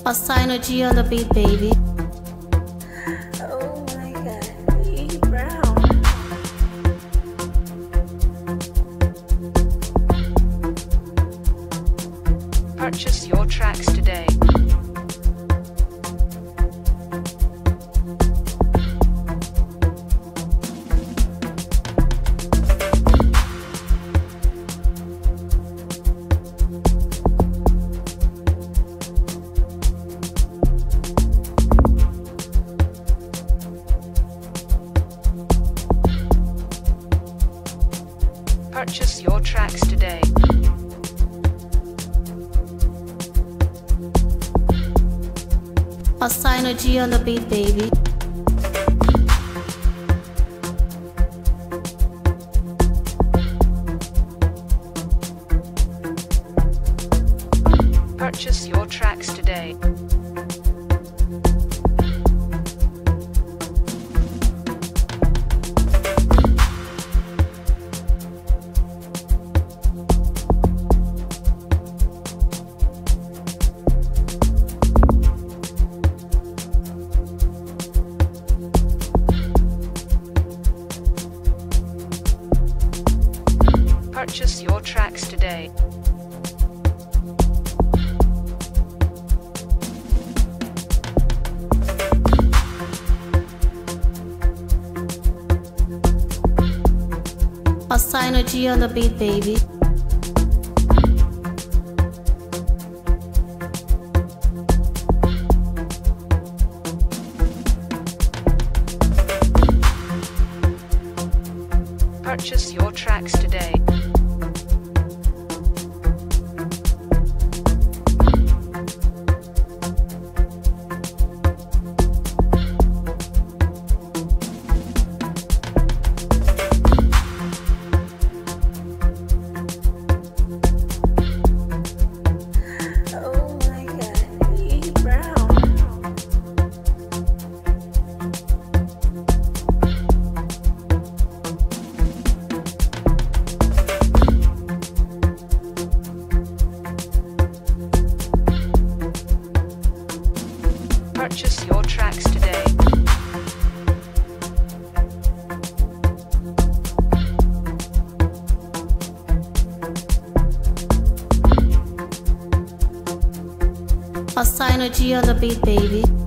Austino G on the beat, baby. Oh my god, you brown. Purchase your tracks today. Purchase your tracks today. Austino G on the beat, baby. Purchase your tracks today. Purchase your tracks today. Austino G on the beat, baby. Purchase your tracks today. Oh my god, you brown. Purchase your tracks today. Austino G on the beat, baby.